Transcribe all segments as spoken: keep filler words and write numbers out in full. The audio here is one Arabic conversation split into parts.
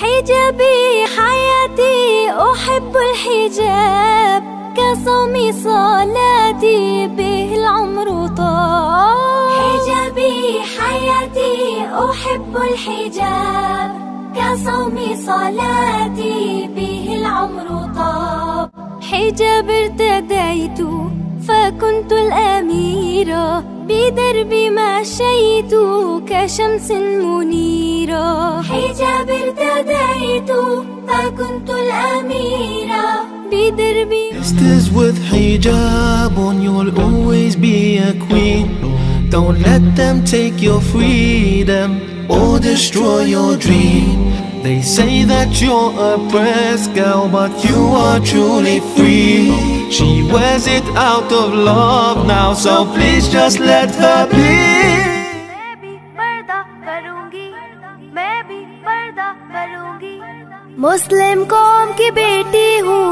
حجابي حياتي أحب الحجاب، كصومي صلاتي به العمر طاب. حجابي حياتي أحب الحجاب، كصومي صلاتي به العمر طاب. حجاب ارتديت فكنت الأميرة، بدربي مشيت كشمس منيرة. حجاب ارتديت فكنت الأميرة، بدربي. Sisters with hijab on, you'll always be a queen. Don't let them take your freedom or destroy your dream. They say that you're a oppressed girl, but you are truly free. She wears it out of love now, so please just let her be. मैं भी पर्दा करूंगी, मैं भी पर्दा करूंगी। मुस्लिम कौम की बेटी हूँ,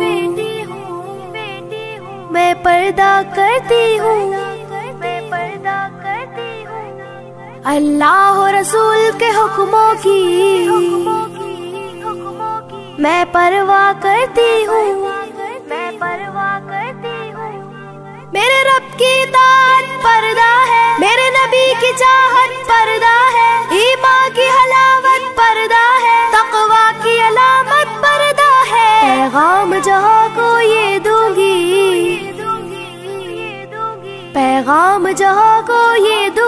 मैं पर्दा करती हूँ, मैं पर्दा करती हूँ। अल्लाह और रसूल के हुक्मों की मैं परवाह करती हूँ, मैं परवाह करती हूँ। मेरे रब की दात पर्दा है, मेरे नबी की चाहत पर्दा है, ईमान की हलावत पर्दा है, तक़वा की अलामत पर्दा है। पैगाम जहाँ को ये दूंगी, पैगाम जहाँ को ये दूंगी।